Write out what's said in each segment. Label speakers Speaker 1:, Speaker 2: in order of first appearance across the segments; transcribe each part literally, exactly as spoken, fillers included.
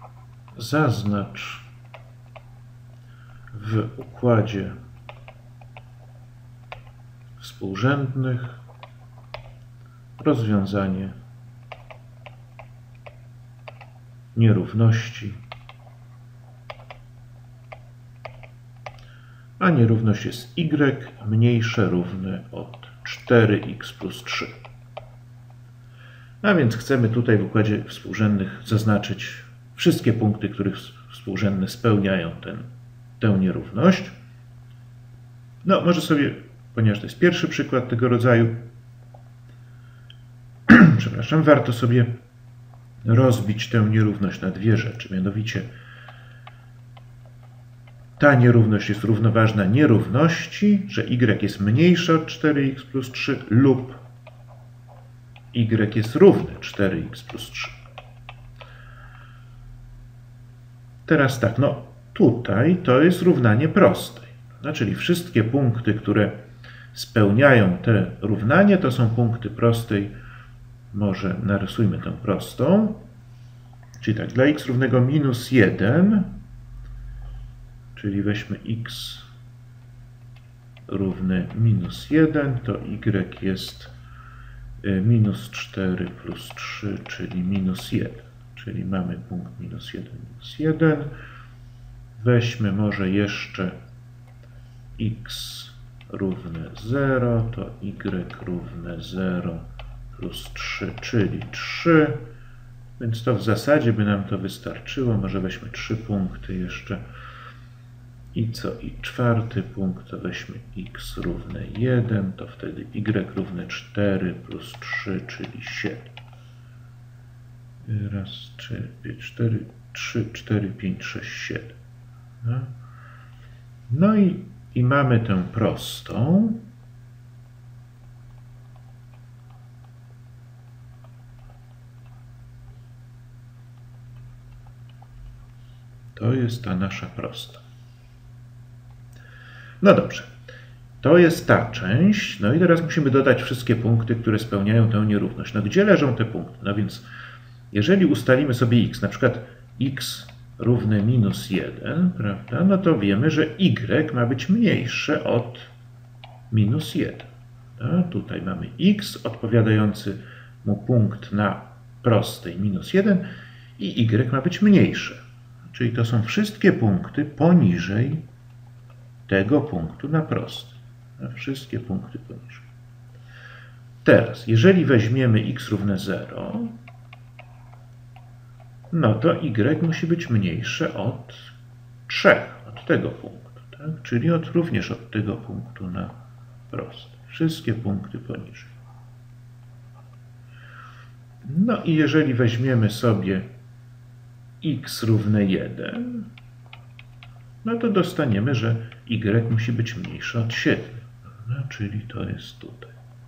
Speaker 1: zaznacz w układzie współrzędnych rozwiązanie nierówności, a nierówność jest y mniejsze równe od cztery x plus trzy. A więc chcemy tutaj w układzie współrzędnych zaznaczyć wszystkie punkty, których współrzędne spełniają ten, tę nierówność. No, może sobie, ponieważ to jest pierwszy przykład tego rodzaju, przepraszam, warto sobie rozbić tę nierówność na dwie rzeczy. Mianowicie ta nierówność jest równoważna nierówności, że y jest mniejsze od cztery x plus trzy lub y jest równy cztery x plus trzy. Teraz tak, no tutaj to jest równanie prostej. No, czyli wszystkie punkty, które spełniają te równanie, to są punkty prostej. Może narysujmy tę prostą. Czyli tak, dla x równego minus jeden, czyli weźmy x równy minus jeden, to y jest minus cztery plus trzy, czyli minus jeden. Czyli mamy punkt minus jeden, minus jeden. Weźmy może jeszcze x równe zero, to y równe zero plus trzy, czyli trzy. Więc to w zasadzie by nam to wystarczyło. Może weźmy trzy punkty jeszcze. I co? I czwarty punkt to weźmy x równe jeden, to wtedy y równe cztery plus trzy, czyli siedem. Raz, trzy, cztery, trzy, cztery, pięć, sześć, siedem. No, no i, i mamy tę prostą. To jest ta nasza prosta. No dobrze, to jest ta część. No i teraz musimy dodać wszystkie punkty, które spełniają tę nierówność. No gdzie leżą te punkty? No więc jeżeli ustalimy sobie x, na przykład x równe minus jeden, prawda, no to wiemy, że y ma być mniejsze od minus jeden. No, tutaj mamy x odpowiadający mu punkt na prostej minus jeden i y ma być mniejsze. Czyli to są wszystkie punkty poniżej tego punktu na prostej. Wszystkie punkty poniżej. Teraz, jeżeli weźmiemy x równe zero, no to y musi być mniejsze od trzech, od tego punktu, tak? Czyli od, również od tego punktu na prostej. Wszystkie punkty poniżej. No i jeżeli weźmiemy sobie x równe jeden, no to dostaniemy, że y musi być mniejsze od siedmiu, prawda? Czyli to jest tutaj.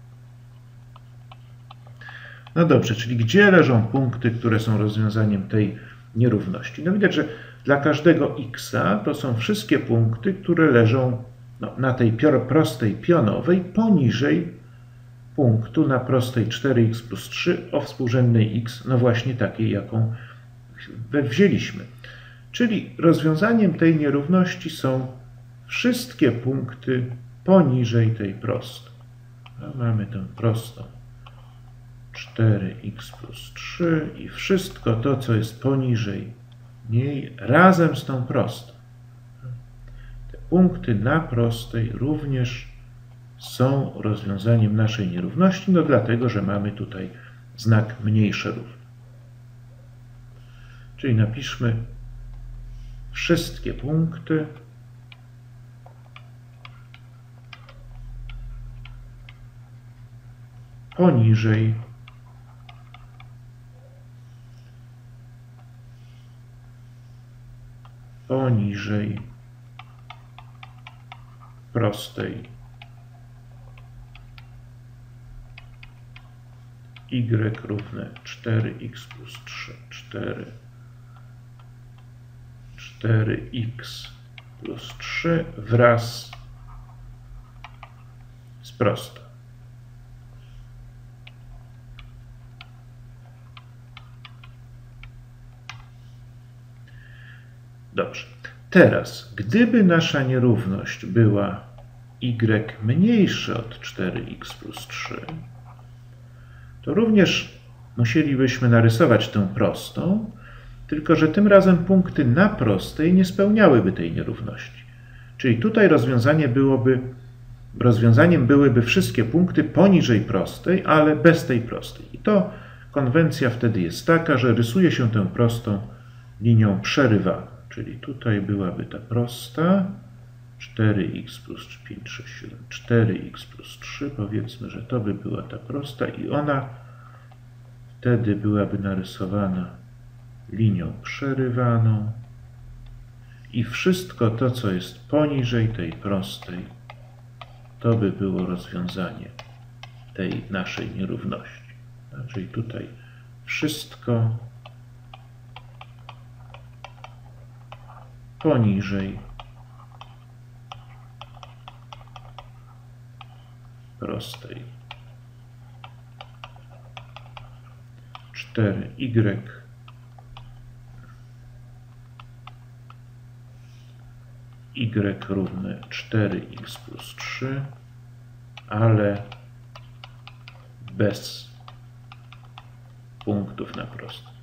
Speaker 1: No dobrze, czyli gdzie leżą punkty, które są rozwiązaniem tej nierówności? No widać, że dla każdego x-a to są wszystkie punkty, które leżą no, na tej prostej pionowej poniżej punktu na prostej cztery x plus trzy o współrzędnej x, no właśnie takiej, jaką wzięliśmy. Czyli rozwiązaniem tej nierówności są wszystkie punkty poniżej tej prostej. No, mamy tę prostą cztery x plus trzy i wszystko to, co jest poniżej niej, razem z tą prostą. Te punkty na prostej również są rozwiązaniem naszej nierówności, no dlatego, że mamy tutaj znak mniejsze równe. Czyli napiszmy wszystkie punkty poniżej poniżej prostej y równe cztery x plus trzy, cztery, cztery x plus trzy wraz z prostą. Dobrze. Teraz, gdyby nasza nierówność była y mniejsze od cztery x plus trzy, to również musielibyśmy narysować tę prostą, tylko że tym razem punkty na prostej nie spełniałyby tej nierówności. Czyli tutaj rozwiązanie byłoby, rozwiązaniem byłyby wszystkie punkty poniżej prostej, ale bez tej prostej. I to konwencja wtedy jest taka, że rysuje się tę prostą linią przerywaną. Czyli tutaj byłaby ta prosta, cztery x plus pięć, sześć, siedem, cztery x plus trzy, powiedzmy, że to by była ta prosta i ona wtedy byłaby narysowana linią przerywaną i wszystko to, co jest poniżej tej prostej, to by było rozwiązanie tej naszej nierówności. Czyli tutaj wszystko poniżej prostej cztery y y równe cztery x plus trzy, ale bez punktów na prostej.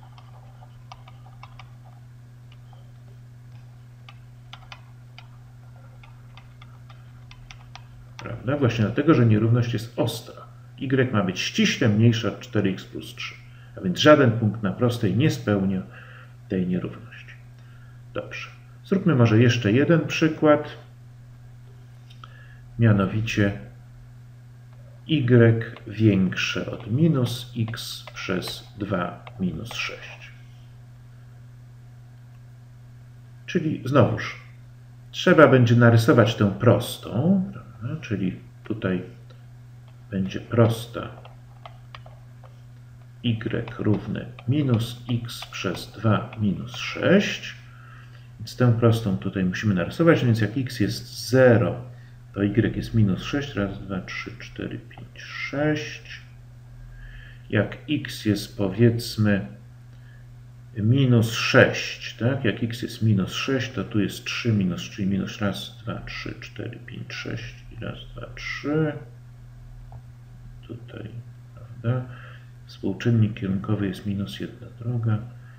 Speaker 1: Prawda? Właśnie dlatego, że nierówność jest ostra. Y ma być ściśle mniejsza od cztery x plus trzy, a więc żaden punkt na prostej nie spełnia tej nierówności. Dobrze. Zróbmy może jeszcze jeden przykład, mianowicie y większe od minus x przez dwa minus sześć. Czyli znowuż trzeba będzie narysować tę prostą, prawda? Czyli tutaj będzie prosta y równe minus x przez dwa minus sześć. Więc tę prostą tutaj musimy narysować, więc jak x jest zero, to y jest minus sześć, raz, dwa, trzy, cztery, pięć, sześć. Jak x jest, powiedzmy, minus sześć, tak? Jak x jest minus sześć, to tu jest trzy minus, czyli minus raz, dwa, trzy, cztery, pięć, sześć i raz, dwa, trzy. Tutaj, prawda? Współczynnik kierunkowy jest minus jedna druga.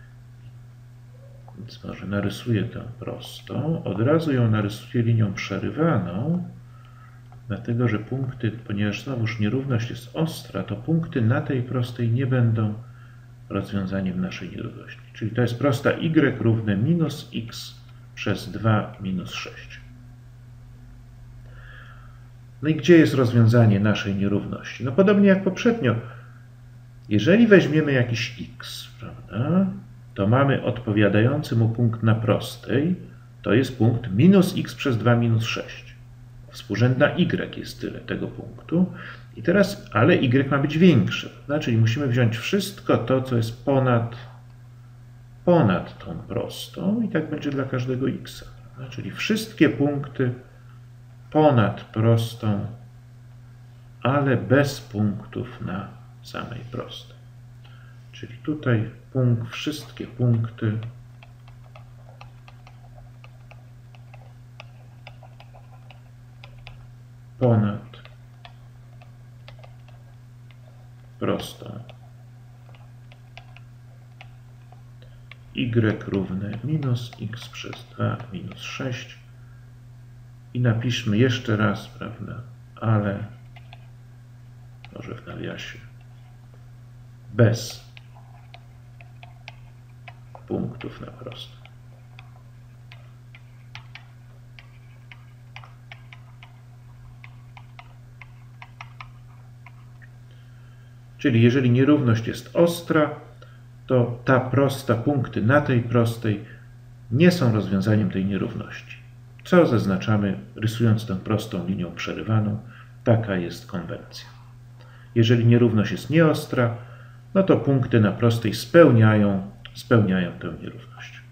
Speaker 1: Więc może narysuję tę prostą. Od razu ją narysuję linią przerywaną, dlatego że punkty, ponieważ znowuż nierówność jest ostra, to punkty na tej prostej nie będą rozwiązaniem naszej nierówności. Czyli to jest prosta y równe minus x przez dwa minus sześć. No i gdzie jest rozwiązanie naszej nierówności? No podobnie jak poprzednio. Jeżeli weźmiemy jakiś x, prawda, to mamy odpowiadający mu punkt na prostej, to jest punkt minus x przez dwa minus sześć. Współrzędna y jest tyle tego punktu. I teraz, ale y ma być większe, prawda? Czyli musimy wziąć wszystko to, co jest ponad, ponad tą prostą i tak będzie dla każdego x. Prawda? Czyli wszystkie punkty ponad prostą, ale bez punktów na samej prostej. Czyli tutaj punkt, wszystkie punkty ponad prostą. Y równe minus x przez dwa minus sześć. I napiszmy jeszcze raz, prawda, ale może w nawiasie bez punktów na prostej. Czyli jeżeli nierówność jest ostra, to ta prosta, punkty na tej prostej nie są rozwiązaniem tej nierówności. Co zaznaczamy, rysując tę prostą linią przerywaną? Taka jest konwencja. Jeżeli nierówność jest nieostra, no to punkty na prostej spełniają, spełniają tę nierówność.